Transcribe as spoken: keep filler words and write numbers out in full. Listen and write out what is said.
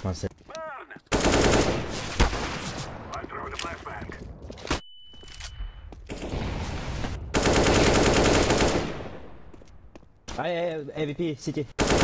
One sec. I'm throwing a flashbang. Hey, hey, A V P, C T.